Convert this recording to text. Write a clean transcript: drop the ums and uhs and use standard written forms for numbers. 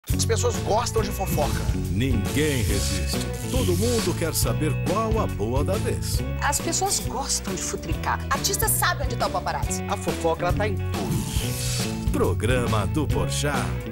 As pessoas gostam de fofoca. Ninguém resiste. Todo mundo quer saber qual a boa da vez. As pessoas gostam de futricar. Artista sabe onde tá o paparazzi. A fofoca, ela tá em tudo. Programa do Porchat.